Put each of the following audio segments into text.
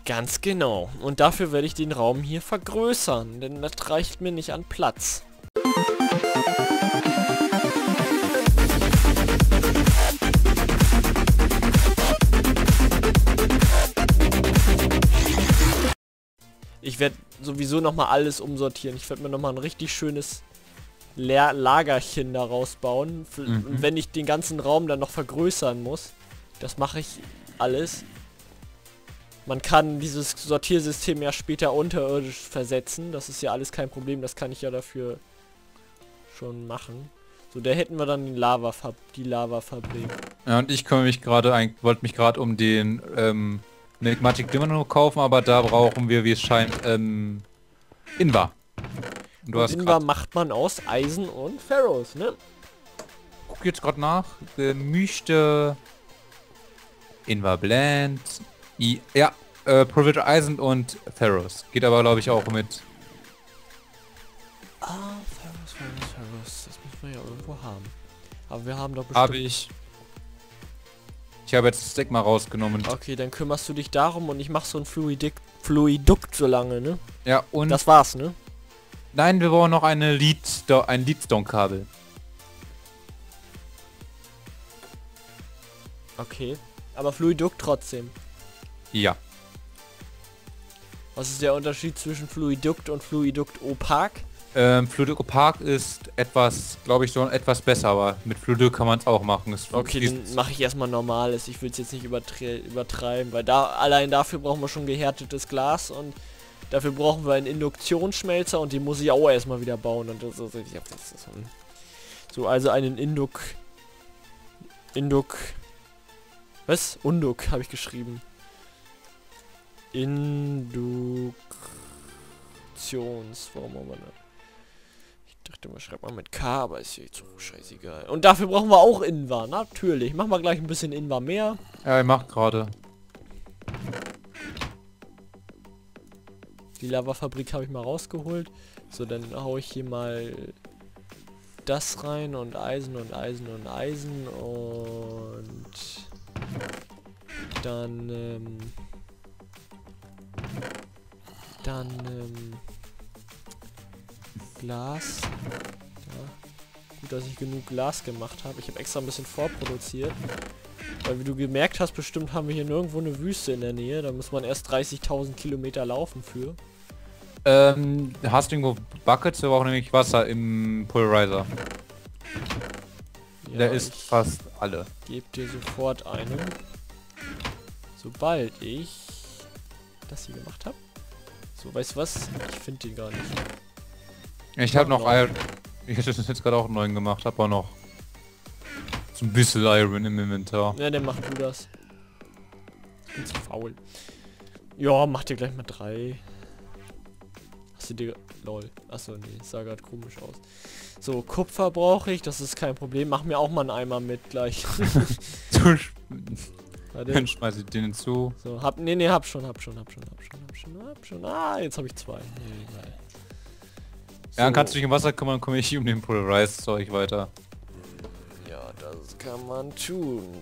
Ganz genau. Und dafür werde ich den Raum hier vergrößern, denn das reicht mir nicht an Platz. Ich werde sowieso nochmal alles umsortieren. Ich werde mir nochmal ein richtig schönes Lagerchen daraus bauen. Und wenn ich den ganzen Raum dann noch vergrößern muss, das mache ich alles. Man kann dieses Sortiersystem ja später unterirdisch versetzen. Das ist ja alles kein Problem. Das kann ich ja dafür schon machen. So, da hätten wir dann die Lavafabrik. Ja, und ich wollte mich gerade um den Magmatic Dimmer nur kaufen, aber da brauchen wir, wie es scheint, Invar. Und Invar macht man aus Eisen und Ferros, ne? Guck jetzt gerade nach. Gemischte Invar Blend. Ja, Provider Eisen und Ferros. Geht aber, glaube ich, auch mit. Ferros. Das müssen wir ja irgendwo haben. Aber wir haben doch bestimmt... Habe ich. Ich habe jetzt das Deck mal rausgenommen. Okay, dann kümmerst du dich darum und ich mach so ein Fluidukt so lange, ne? Ja, und... Das war's, ne? Nein, wir brauchen noch ein Leadstone-Kabel. Okay. Aber Fluidukt trotzdem. Ja. Was ist der Unterschied zwischen Fluidukt und Fluidukt opak? Fluidukt opak ist etwas, glaube ich, so etwas besser, aber mit Fluidukt kann man es auch machen. Okay, dann mache ich erstmal normales. Ich will es jetzt nicht übertreiben, weil allein dafür brauchen wir schon gehärtetes Glas und dafür brauchen wir einen Induktionsschmelzer und den muss ich auch erstmal wieder bauen. Und so, also einen Unduk habe ich geschrieben. Warum haben wir das? Ich dachte, man schreibt mal mit K, aber ist jetzt so scheißegal. Und dafür brauchen wir auch Invar, natürlich. Machen wir gleich ein bisschen Invar mehr. Ja, ich mach gerade. Die Lavafabrik habe ich mal rausgeholt. So, dann hau ich hier mal das rein und Eisen und Eisen und Eisen und dann Glas. Ja. Gut, dass ich genug Glas gemacht habe. Ich habe extra ein bisschen vorproduziert. Weil wie du gemerkt hast, bestimmt haben wir hier nirgendwo eine Wüste in der Nähe. Da muss man erst 30.000 Kilometer laufen für. Hast du irgendwo Buckets? Wir brauchen nämlich Wasser im Pulverizer. Ja, der ist fast alle. Gebe dir sofort einen. Sobald ich das hier gemacht habe. So, weißt du was? Ich finde den gar nicht. Ich habe noch Iron. Ich hätte das jetzt gerade auch einen neuen gemacht, habe auch noch so ein bisschen Iron im Inventar. Ja, dann mach du das. Ich bin zu faul. Ja, mach dir gleich mal 3. Hast du dir... Lol. Achso, nee, sah gerade komisch aus. So, Kupfer brauche ich, das ist kein Problem. Mach mir auch mal einen Eimer mit gleich. Dann schmeiß ich den hinzu. So, hab schon. Ah, jetzt habe ich 2. Nee, egal. So. Ja, dann kannst du dich um Wasser kümmern, komme ich um den Pulverize-Zeug weiter. Ja, das kann man tun.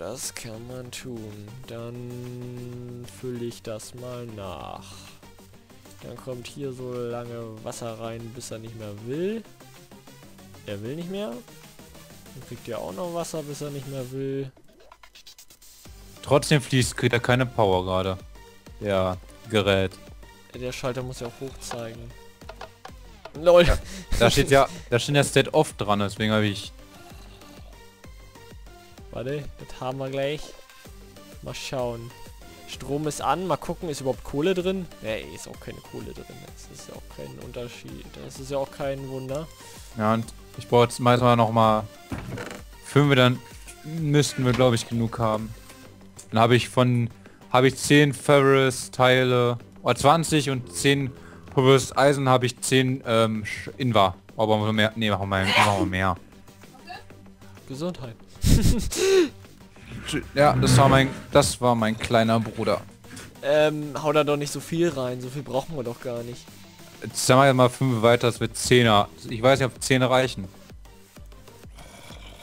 Dann fülle ich das mal nach. Dann kommt hier so lange Wasser rein, bis er nicht mehr will. Er will nicht mehr. Dann kriegt er auch noch Wasser, bis er nicht mehr will. Trotzdem kriegt er keine Power gerade. Ja, Gerät. Der Schalter muss ja auch hoch zeigen. LOL. Ja, da steht ja State Off dran, deswegen habe ich... Warte, das haben wir gleich. Mal schauen. Strom ist an, mal gucken, ist überhaupt Kohle drin? Nee, ist auch keine Kohle drin. Das ist ja auch kein Unterschied. Das ist ja auch kein Wunder. Ja, und ich brauche jetzt meistens noch mal 5, dann müssten wir, glaube ich, genug haben. Dann habe ich 10 Ferrous Teile, oder 20 und 10 Pulverized Eisen habe ich 10 Invar. Aber mehr, nee, machen wir mehr. Gesundheit. Ja, das war mein kleiner Bruder. Hau da doch nicht so viel rein, so viel brauchen wir doch gar nicht. Jetzt sagen wir mal 5 weiter, das wird 10er. Ich weiß nicht, ob 10 reichen.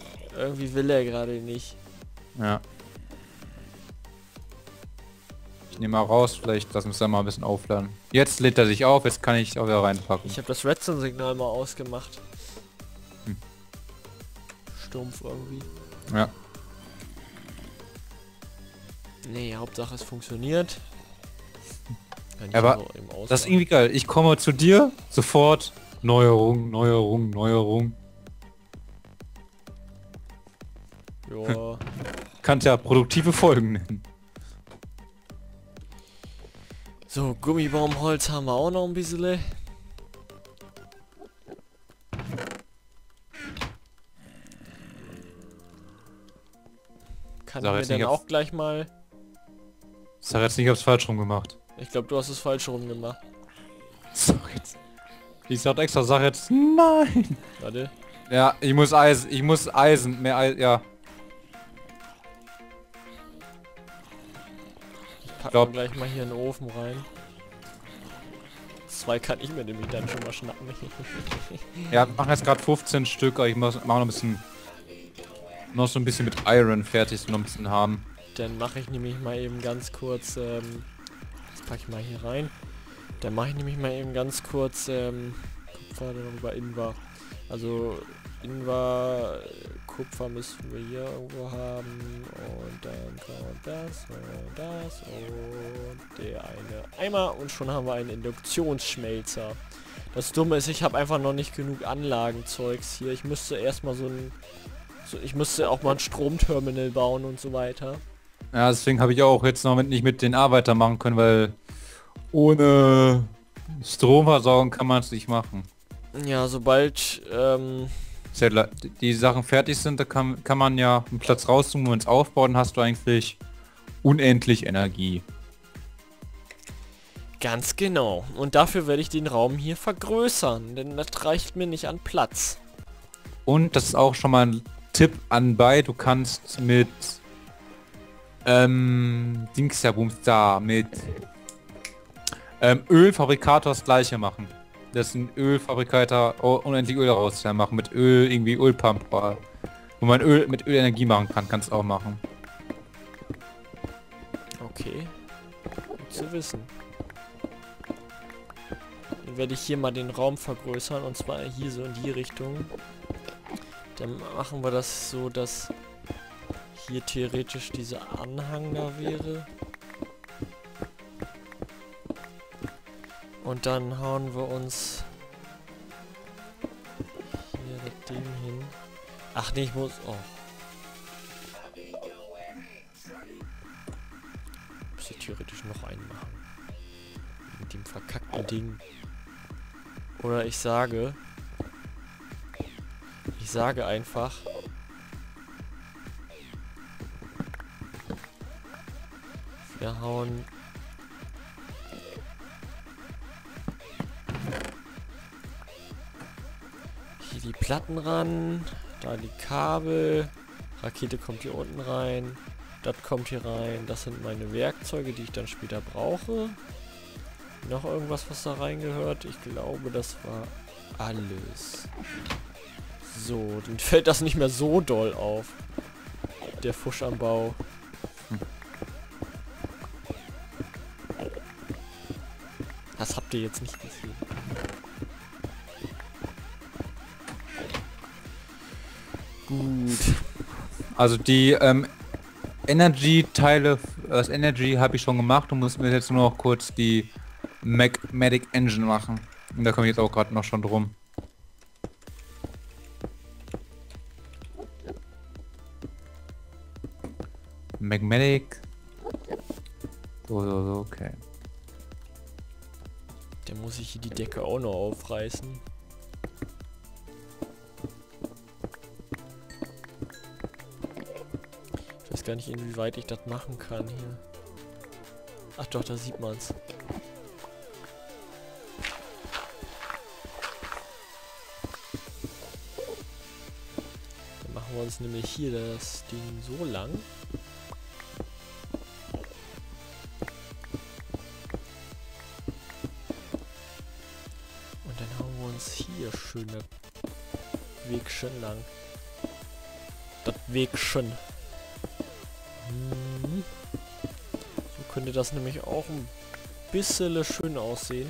Irgendwie will er gerade nicht. Ja. Ich nehme mal raus, vielleicht lassen wir es dann mal ein bisschen aufladen. Jetzt lädt er sich auf, jetzt kann ich auch wieder reinpacken. Ich habe das Redstone-Signal mal ausgemacht. Hm. Stumpf irgendwie. Ja. Nee, Hauptsache es funktioniert. Kann ich Aber so eben das ist ausmachen. irgendwie geil. Ich komme zu dir, sofort Neuerung, Neuerung, Neuerung. Ja. Kannst ja produktive Folgen nennen. So, Gummibaumholz haben wir auch noch ein bisschen. Kann ich Sag mir jetzt dann nicht, auch gleich mal... Sag jetzt nicht, ich hab's falsch rum gemacht. Ich glaube, du hast es falsch rum gemacht. Sag jetzt. Ich sag extra, sag jetzt nein. Warte. Ja, ich muss Eisen, mehr Eisen, ja. Packen glaub- wir gleich mal hier in den Ofen rein. 2 kann ich mir nämlich dann schon mal schnappen. Ja, wir machen jetzt gerade 15 Stück, aber ich mach noch ein bisschen, noch so ein bisschen mit Iron fertig, so noch ein bisschen haben. Dann mache ich nämlich mal eben ganz kurz, das packe ich mal hier rein. Dann mache ich nämlich mal eben ganz kurz, Kupfer darüber Invar. Also Invar, Kupfer müssen wir hier irgendwo haben und dann kommt das und das und der eine Eimer und schon haben wir einen Induktionsschmelzer. Das Dumme ist, ich habe einfach noch nicht genug Anlagenzeugs hier. Ich müsste erstmal ich müsste auch mal ein Stromterminal bauen und so weiter. Ja, deswegen habe ich auch jetzt noch nicht mit den Arbeitern machen können, weil ohne Stromversorgung kann man es nicht machen. Ja, sobald, Die Sachen fertig sind, da kann man ja einen Platz raussuchen, wo man es aufbaut, dann hast du eigentlich unendlich Energie. ganz genau. Und dafür werde ich den Raum hier vergrößern, denn das reicht mir nicht an Platz. Und das ist auch schon mal ein Tipp anbei, du kannst mit Dingsabums da, mit Ölfabrikator das gleiche machen. Das ist ein Ölfabrikator, unendlich Öl daraus machen, mit Öl, irgendwie Ölpump, wo man mit Ölenergie machen kann, kannst du auch machen. Okay. Gut zu wissen. Dann werde ich hier mal den Raum vergrößern und zwar hier so in die Richtung. Dann machen wir das so, dass hier theoretisch dieser Anhang da wäre. Und dann hauen wir uns hier das Ding hin. Ach nee, ich muss... Oh. Muss ich theoretisch noch einen machen. Mit dem verkackten Ding. Oder ich sage einfach... Wir hauen... Hier die Platten ran, da die Kabel, Rakete kommt hier unten rein, das kommt hier rein, das sind meine Werkzeuge, die ich dann später brauche. Noch irgendwas, was da reingehört? Ich glaube, das war alles. So, dann fällt das nicht mehr so doll auf. Der Fusch am Bau. Das habt ihr jetzt nicht gesehen. Gut. Also die Energy-Teile, das Energy habe ich schon gemacht und muss mir jetzt nur noch kurz die Magmatic Engine machen. Und da komme ich jetzt auch gerade noch schon drum. Magmatic. So, okay. Dann muss ich hier die Decke auch noch aufreißen. Ich weiß gar nicht, inwieweit ich das machen kann hier. Ach doch, da sieht man's. Dann machen wir uns nämlich hier das Ding so lang. Und dann hauen wir uns hier schöne Wegchen lang. Das Wegchen. So könnte das nämlich auch ein bisschen schön aussehen.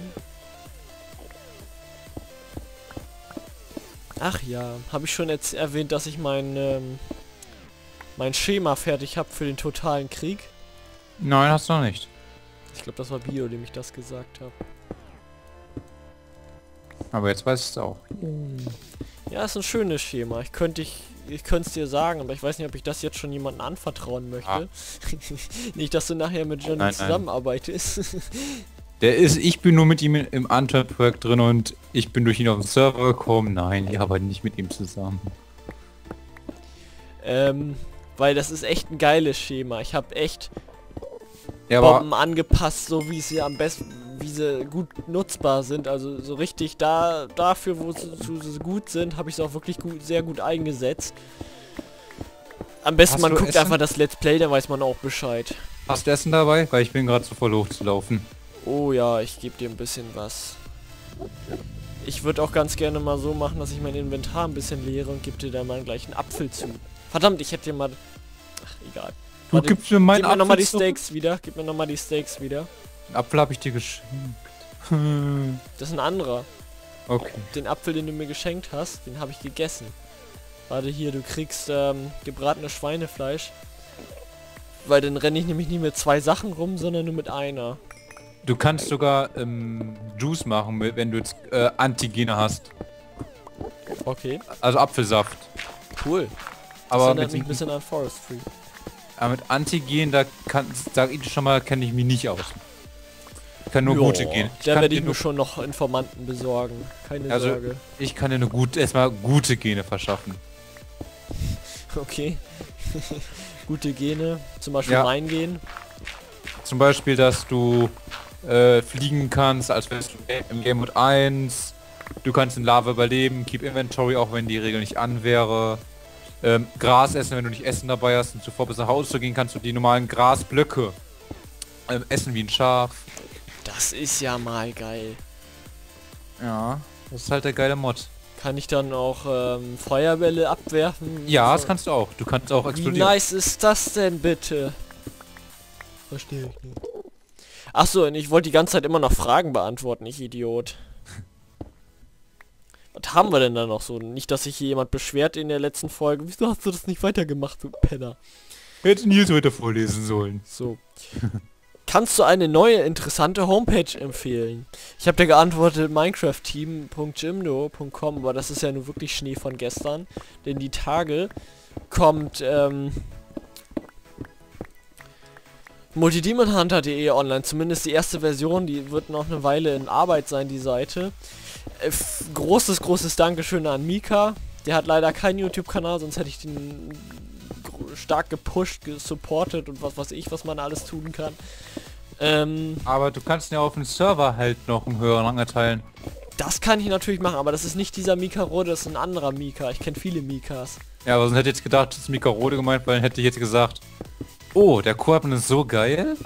Ach ja, habe ich schon jetzt erwähnt, dass ich mein Schema fertig habe für den totalen Krieg? Nein, hast du noch nicht. Ich glaube, das war Bio, dem ich das gesagt habe. Aber jetzt weißt du es auch. Ja, ist ein schönes Schema. Ich könnte es dir sagen, aber ich weiß nicht, ob ich das jetzt schon jemandem anvertrauen möchte. Ah. Nicht, dass du nachher mit Johnny Nein. zusammenarbeitest. Ich bin nur mit ihm im Antwerp-Projekt drin und ich bin durch ihn auf den Server gekommen. Nein, ich arbeite nicht mit ihm zusammen. Weil das ist echt ein geiles Schema. Ich habe echt Ja, Bomben angepasst, so wie sie am besten, wie sie gut nutzbar sind. Also so richtig dafür, wo sie gut sind, habe ich sie auch wirklich sehr gut eingesetzt. Am besten, man guckt einfach das Let's Play, dann weiß man auch Bescheid. Hast du Essen dabei? Weil ich bin gerade zu voll hochzulaufen. Oh ja, ich gebe dir ein bisschen was. Ich würde auch ganz gerne mal so machen, dass ich mein Inventar ein bisschen leere und gebe dir dann mal gleich einen Apfel zu. Verdammt, ich hätte dir mal... Ach, egal. Du gibst mir meinen Gib mir nochmal die Apfel Steaks wieder. Gib mir nochmal die Steaks wieder. Den Apfel habe ich dir geschenkt. Das ist ein anderer. Okay. Den Apfel, den du mir geschenkt hast, den habe ich gegessen. Warte hier, du kriegst gebratenes Schweinefleisch. Weil dann renne ich nämlich nie mit 2 Sachen rum, sondern nur mit einer. Du kannst sogar Juice machen, wenn du jetzt Antigene hast. Okay. Also Apfelsaft. Cool. Das Aber erinnert mich ein bisschen an Forestry. Aber mit Antigen, sag ich schon mal, kenne ich mich nicht aus. Ich kann nur gute Gene. Da werde ich mir schon noch Informanten besorgen. Keine Sorge. Ich kann dir erstmal gute Gene verschaffen. Okay. Gute Gene. Zum Beispiel mein Gen. Zum Beispiel, dass du fliegen kannst, als wärst du im Game Mode 1. Du kannst in Lava überleben, Keep Inventory, auch wenn die Regel nicht an wäre. Gras essen, wenn du nicht Essen dabei hast und zuvor bis nach Hause zu gehen, kannst du die normalen Grasblöcke essen wie ein Schaf. Das ist ja mal geil. Ja, das ist halt der geile Mod. Kann ich dann auch Feuerbälle abwerfen? Ja, das kannst du auch. Du kannst auch explodieren. Wie nice ist das denn bitte? Verstehe ich nicht. Achso, und ich wollte die ganze Zeit immer noch Fragen beantworten, ich Idiot. Was haben wir denn da noch so? Nicht, dass sich hier jemand beschwert in der letzten Folge. Wieso hast du das nicht weitergemacht, du Penner? Hätte Nils heute vorlesen sollen. So. Kannst du eine neue, interessante Homepage empfehlen? Ich habe dir geantwortet, minecraftteam.jimdo.com, aber das ist ja nur wirklich Schnee von gestern. Denn die Tage kommt, multidemonhunter.de online, zumindest die erste Version, die wird noch eine Weile in Arbeit sein, die Seite. Großes Dankeschön an Mika. Der hat leider keinen YouTube-Kanal, sonst hätte ich den stark gepusht, gesupportet und was weiß ich, was man alles tun kann. Aber du kannst ja auf dem Server halt noch einen höheren Rang erteilen. Das kann ich natürlich machen, aber das ist nicht dieser Mika Rode, das ist ein anderer Mika. Ich kenne viele Mikas. Ja, aber sonst hätte ich jetzt gedacht, das ist Mika Rode gemeint, weil dann hätte ich jetzt gesagt, oh, der Koop ist so geil.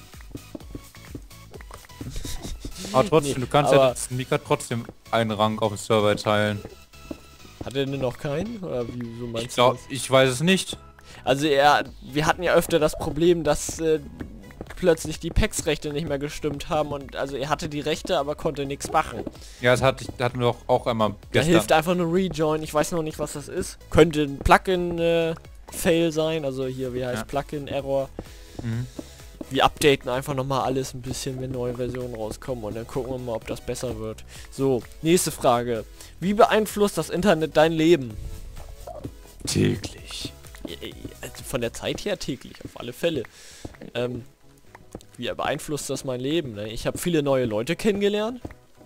Aber trotzdem, Nee, du kannst ja jetzt Mika trotzdem einen Rang auf dem Server erteilen. Hat er denn noch keinen? Oder wie so meinst Ich du das? ich weiß es nicht. Also wir hatten ja öfter das Problem, dass plötzlich die PAX-Rechte nicht mehr gestimmt haben und also er hatte die Rechte, aber konnte nichts machen. Ja, das hatten wir doch auch einmal Da gestern. hilft einfach nur Rejoin, ich weiß noch nicht, was das ist. Könnte ein Plugin-Fail sein, also hier, wie heißt Plugin-Error. Mhm. Wir updaten einfach nochmal alles ein bisschen, wenn neue Versionen rauskommen und dann gucken wir mal, ob das besser wird. So, nächste Frage. Wie beeinflusst das Internet dein Leben? Täglich. Also von der Zeit her täglich, auf alle Fälle. Wie beeinflusst das mein Leben? Ne? Ich habe viele neue Leute kennengelernt.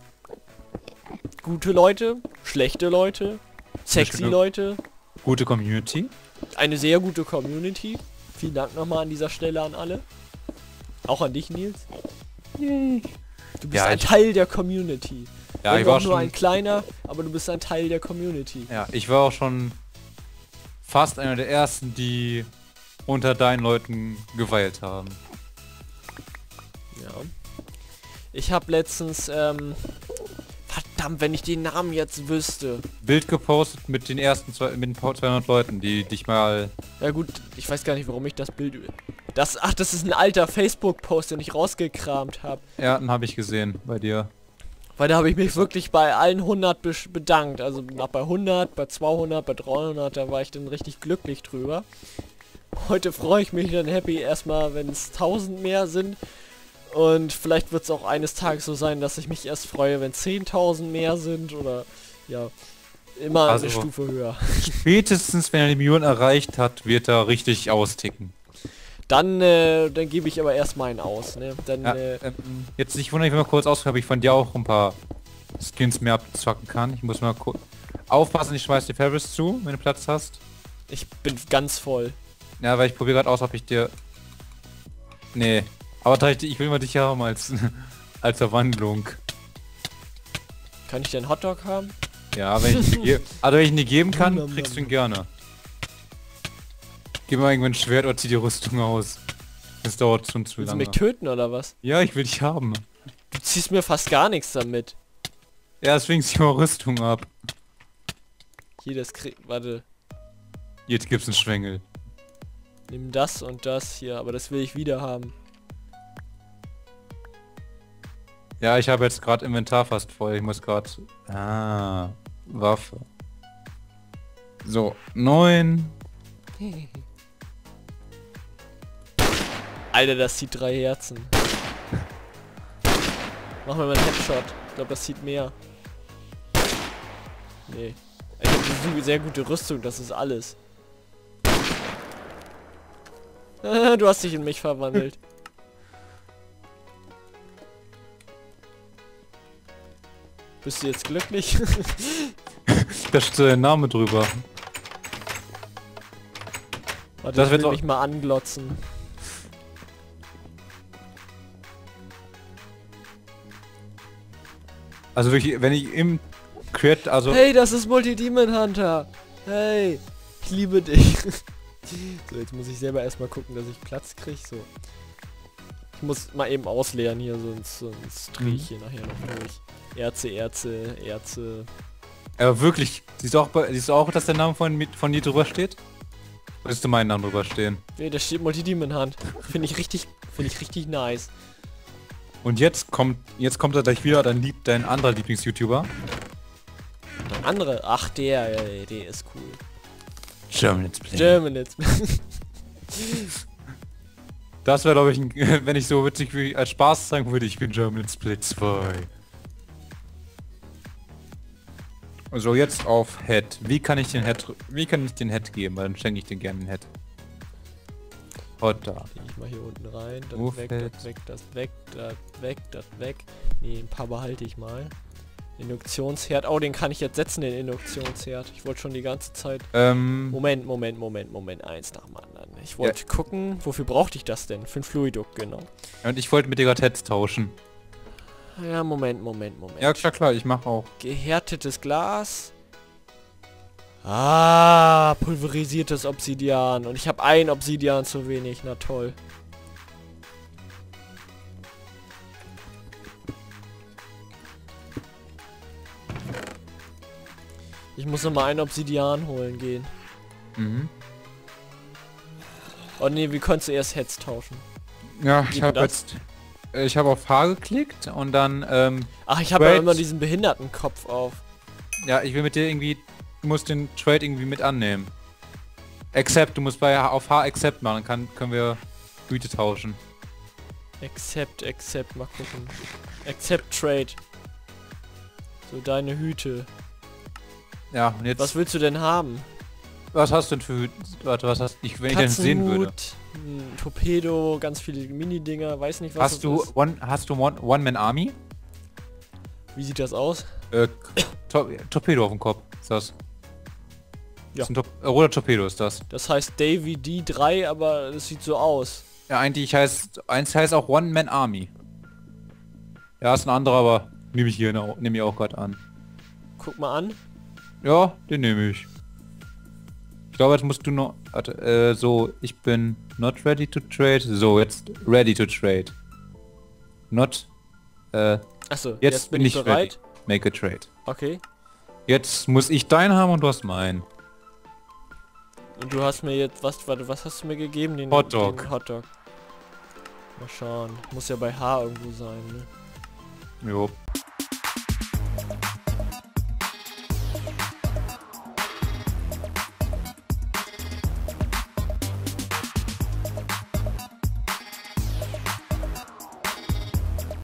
Gute Leute, schlechte Leute, sexy Leute. Gute Community. Eine sehr gute Community. Vielen Dank nochmal an dieser Stelle an alle. Auch an dich, Nils. Du bist ein Teil der Community. Ja, ich war nur ein kleiner, aber du bist ein Teil der Community. Ja, ich war auch schon fast einer der ersten, die unter deinen Leuten geweilt haben. Ja. Ich habe letztens, verdammt, wenn ich den Namen jetzt wüsste. Bild gepostet mit den ersten mit den 200 Leuten, die dich mal... Ja gut, ich weiß gar nicht, warum ich das Bild Das ist ein alter Facebook-Post, den ich rausgekramt habe. Ja, den habe ich gesehen bei dir. Weil da habe ich mich wirklich bei allen 100 bedankt. Also bei 100, bei 200, bei 300, da war ich dann richtig glücklich drüber. Heute freue ich mich dann happy erstmal, wenn es 1000 mehr sind. Und vielleicht wird es auch eines Tages so sein, dass ich mich erst freue, wenn 10.000 mehr sind. Oder ja, immer Also, eine Stufe höher. Spätestens, wenn er die Million erreicht hat, wird er richtig austicken. Dann gebe ich aber erst meinen aus, ne? Dann, Ja, jetzt, ich wundere mich mal kurz aus, ob ich von dir auch ein paar Skins mehr abzwacken kann. Ich muss mal kurz aufpassen, ich schmeiß dir Ferris zu, wenn du Platz hast. ich bin ganz voll. Ja, weil ich probiere gerade aus, ob ich dir... Nee, aber ich will mal dich haben als, als Verwandlung. Kann ich denn Hotdog haben? Ja, wenn ich ihn dir geben kann, kriegst du ihn gerne. Gib mal irgendwann ein Schwert oder zieh die Rüstung aus. Das dauert schon zu Willst du lange. mich töten oder was? Ja, ich will dich haben. Du ziehst mir fast gar nichts damit. Ja, deswegen zieh mal Rüstung ab. Hier, das warte. Jetzt gibt's einen Schwengel. Nimm das und das hier, aber das will ich wieder haben. Ja, ich habe jetzt gerade Inventar fast voll. Ich muss gerade... Ah, Waffe. So, 9. Alter, das zieht 3 Herzen. Mach mal einen Headshot. Ich glaube, das zieht mehr. Nee. Ich habe eine sehr gute Rüstung, das ist alles. Du hast dich in mich verwandelt. Bist du jetzt glücklich? Da steht der Name drüber. Warte, Das ich wird will auch- mich mal anglotzen. Also wirklich, wenn ich im Crit, also... Hey, das ist Multi-Demon Hunter. Hey, ich liebe dich. So, jetzt muss ich selber erstmal gucken, dass ich Platz kriege. So. Ich muss mal eben ausleeren hier, sonst drehe ich hier nachher noch durch. Erze. Aber wirklich, siehst du auch, dass der Name von dir drüber steht? Oder siehst du meinen Namen drüber stehen? Nee, da steht Multi-Demon Hunt. Finde ich richtig nice. Und jetzt kommt er gleich wieder, dein anderer Lieblings-YouTuber. Der andere, ach der ist cool. German Let's Play. German Let's Play. Das wäre, glaube ich, wenn ich so witzig wie als Spaß sagen würde, ich bin German Let's Play 2. Also jetzt auf Head. Wie kann ich den Head geben? Weil dann schenke ich den gerne den Head. Da. Ich mal hier unten rein, das Move weg, Head. das weg, das weg, das weg, das weg. Nee, ein paar behalte ich mal. Induktionsherd. Oh, den kann ich jetzt setzen, den Induktionsherd. Ich wollte schon die ganze Zeit... Moment. Eins nach dem anderen. Ich wollte gucken, wofür brauchte ich das denn? Für ein Fluiduct, genau. Und ich wollte mit dir gerade Heads tauschen. Ja, Moment. Ja, klar, ich mache auch. Gehärtetes Glas. Ah, pulverisiertes Obsidian. Und ich habe ein Obsidian zu wenig. Na toll. Ich muss noch mal ein Obsidian holen gehen. Mhm. Oh nee, wie konntest du erst Heads tauschen? Ja, Wie ich habe das? jetzt... Ich habe auf H geklickt und dann, Ach, ich habe ja Trade. immer diesen Behindertenkopf auf. ja, ich will mit dir irgendwie... Du musst den Trade irgendwie mit annehmen. Accept, du musst auf H Accept machen, dann können wir Güte tauschen. Accept, mal gucken. Accept Trade. So, deine Hüte. Ja, und jetzt... Was willst du denn haben? Was hast du denn für... Warte, was hast du... Wenn ich den sehen würde. Ein Torpedo, ganz viele Mini-Dinger, weiß nicht was Hast du ist. One-Man-Army? Wie sieht das aus? Torpedo auf dem Kopf ist das. Ja. Ist ein roter Torpedo ist das. Das heißt Davy D3, aber es sieht so aus. Ja, eigentlich eins heißt auch One-Man-Army. Ja, ist ein anderer, aber nehme ich auch gerade an. Guck mal an. Ja, den nehme ich. Ich glaube, jetzt musst du noch... Warte, so, ich bin not ready to trade. So, jetzt ready to trade. Not... Achso, jetzt bin ich bereit. ready. Make a trade. Okay. Jetzt muss ich deinen haben und du hast meinen. Und du hast mir jetzt... Was hast du mir gegeben? Den Hotdog. Den Hotdog. Mal schauen. Muss ja bei H irgendwo sein, ne? Jo.